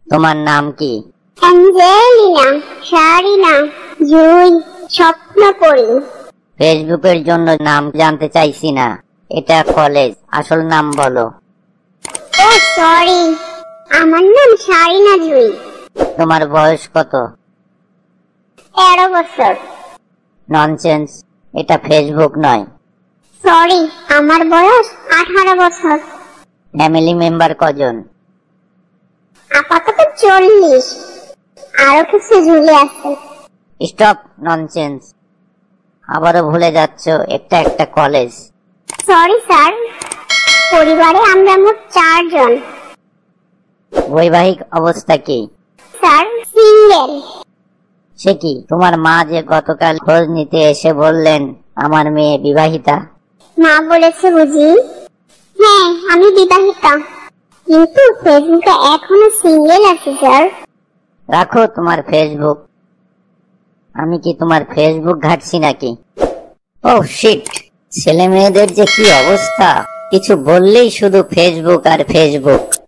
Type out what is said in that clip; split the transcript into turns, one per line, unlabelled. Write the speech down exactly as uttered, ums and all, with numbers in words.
তোমার নাম কি?
অ্যাঞ্জেলিনা, শারিনা, জুই, স্বপ্নপরী।
ফেসবুকের জন্য নাম জানতে চাইছি না, এটা কলেজ, আসল নাম বলো।
ও সরি, আমার নাম শারিনা জুই।
তোমার বয়স কত?
তেরো বছর।
ননসেন্স, এটা ফেসবুক নয়।
সরি, আমার বয়স আঠারো বছর।
ফ্যামিলি মেম্বার কজন?
আপাতত চল্লিশ, আরো কিছু ঝুলে আছে।
স্টপ ননসেন্স, আবারও ভুলে যাচ্ছ একটা একটা কলেজ।
সরি স্যার, পরিবারে আমরা মোট চারজন।
বৈবাহিক অবস্থা কি?
Sir single.
সে কি, তোমার মা যে গতকাল খোঁজ নিতে এসে বললেন আমার মেয়ে বিবাহিতা?
মা বলেছে বুঝি? হ্যাঁ, আমি বিবাহিতা, কিন্তু ফেসবুকে এখনো সিঙ্গেল আছি স্যার।
রাখো তোমার ফেসবুক, আমি কি তোমার ফেসবুক ঘাটছি নাকি? ও শিট, ছেলে মেয়েদের যে কি অবস্থা, কিছু বললেই শুধু ফেসবুক আর ফেসবুক।